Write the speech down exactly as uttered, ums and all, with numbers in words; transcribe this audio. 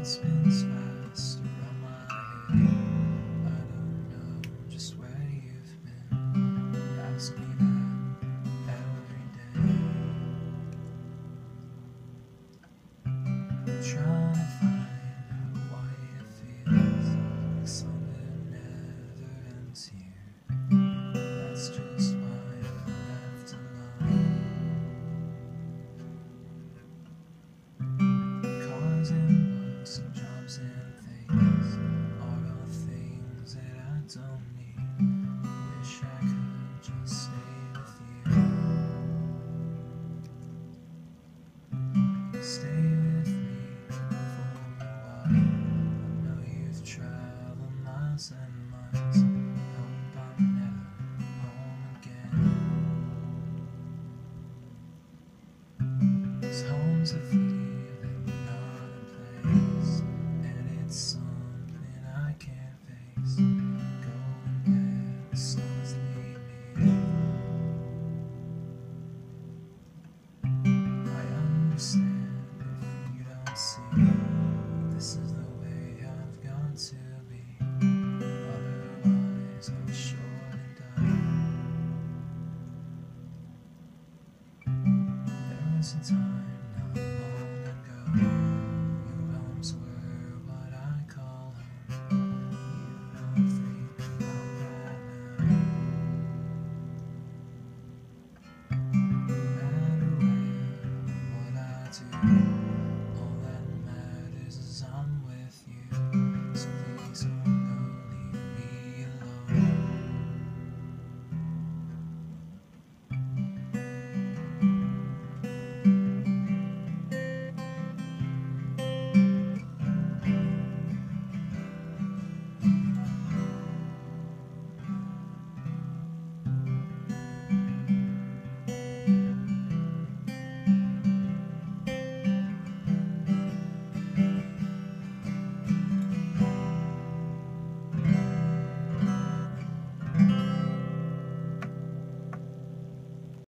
spins faster on my head. I don't know just where you've been. You ask me that every day. I'm trying to find out why it feels like something never ends here. That's just why I'm left alone. Cars and books and jobs and things are all things that I don't need. Wish I could just stay with you. Stay with me for a while. I know you've traveled miles and miles. Hope I'm never home again. 'Cause home's a feeling, not a place, and it's something I can't face. Going where the stars lead me. I understand if you don't see